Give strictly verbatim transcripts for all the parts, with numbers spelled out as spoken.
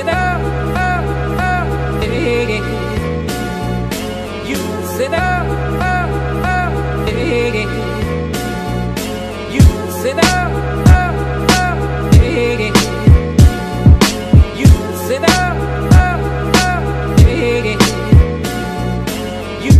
sit up, up, up, hey. You sit up, up, up, hey. You sit up, up, up, hey. You sit up, up, up, hey. You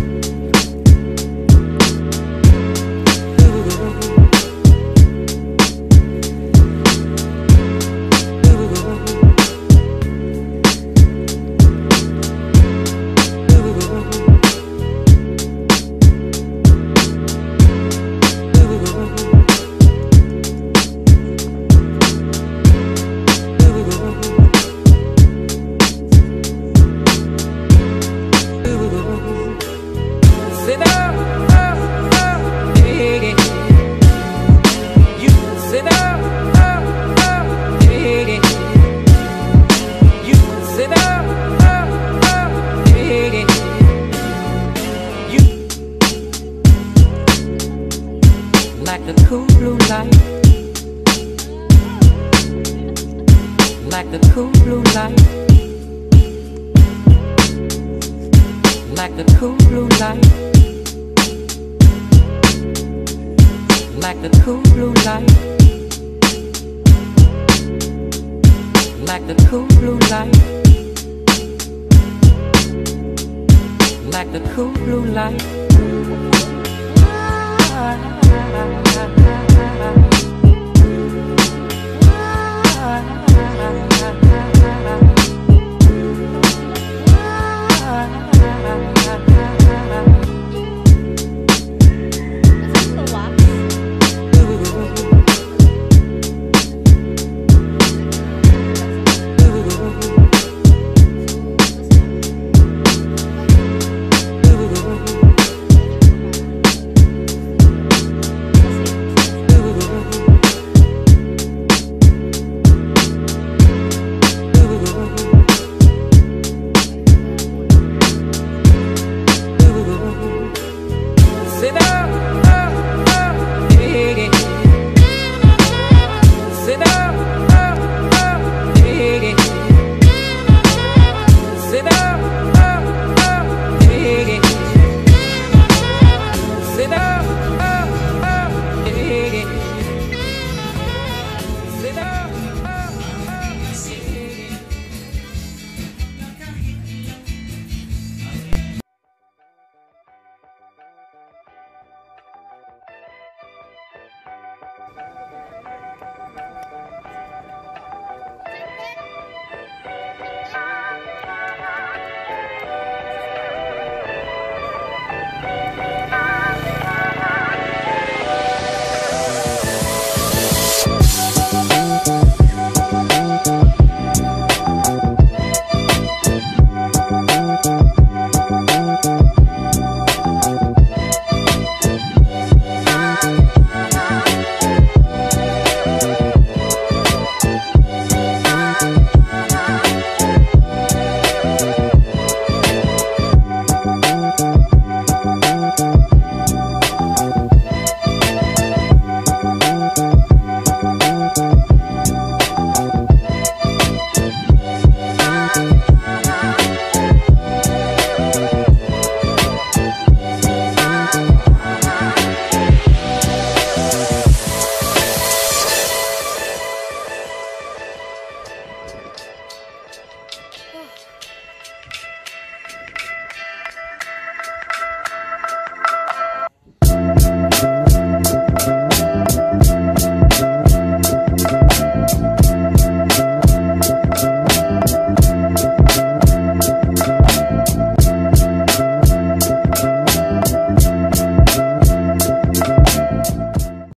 sit up, up, up, hey. You sit up, up, up, hey. You sit up, up, up, hey. You like the cool blue light, like the cool blue light, like the cool blue light, like the cool blue light, like the cool blue light, like the cool blue light. Ah, ah, ah, ah, ah.